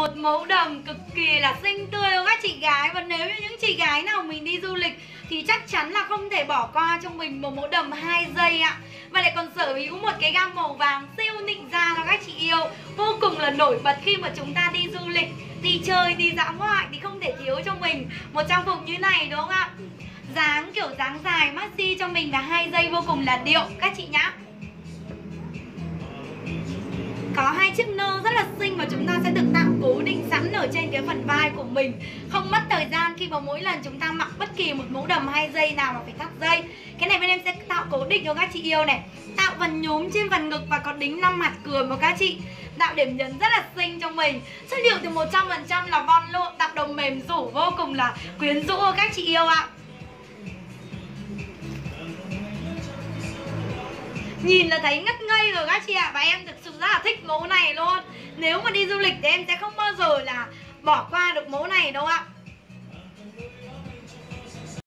một mẫu đầm cực kỳ là xinh tươi của các chị gái. Và nếu như những chị gái nào mình đi du lịch thì chắc chắn là không thể bỏ qua cho mình một mẫu đầm 2 giây ạ. Và lại còn sở hữu một cái gam màu vàng siêu nịnh da cho các chị yêu, vô cùng là nổi bật khi mà chúng ta đi du lịch, đi chơi, đi dã ngoại thì không thể thiếu cho mình một trang phục như này đúng không ạ? Dáng kiểu dáng dài maxi cho mình là 2 giây vô cùng là điệu các chị nhá. Có hai chiếc nơ rất là xinh và chúng ta sẽ được tạo cố định sẵn ở trên cái phần vai của mình, không mất thời gian khi mà mỗi lần chúng ta mặc bất kỳ một mẫu đầm 2 giây nào mà phải thắt dây. Cái này bên em sẽ tạo cố định cho các chị yêu này, tạo phần nhúm trên phần ngực và có đính 5 hạt cười của các chị, tạo điểm nhấn rất là xinh cho mình. Chất liệu từ 100% là von lụa, tạo đồng mềm rủ vô cùng là quyến rũ các chị yêu ạ. Nhìn là thấy ngất ngây rồi các chị ạ. Và em thực sự rất là thích mẫu này luôn. Nếu mà đi du lịch thì em sẽ không bao giờ là bỏ qua được mẫu này đâu ạ.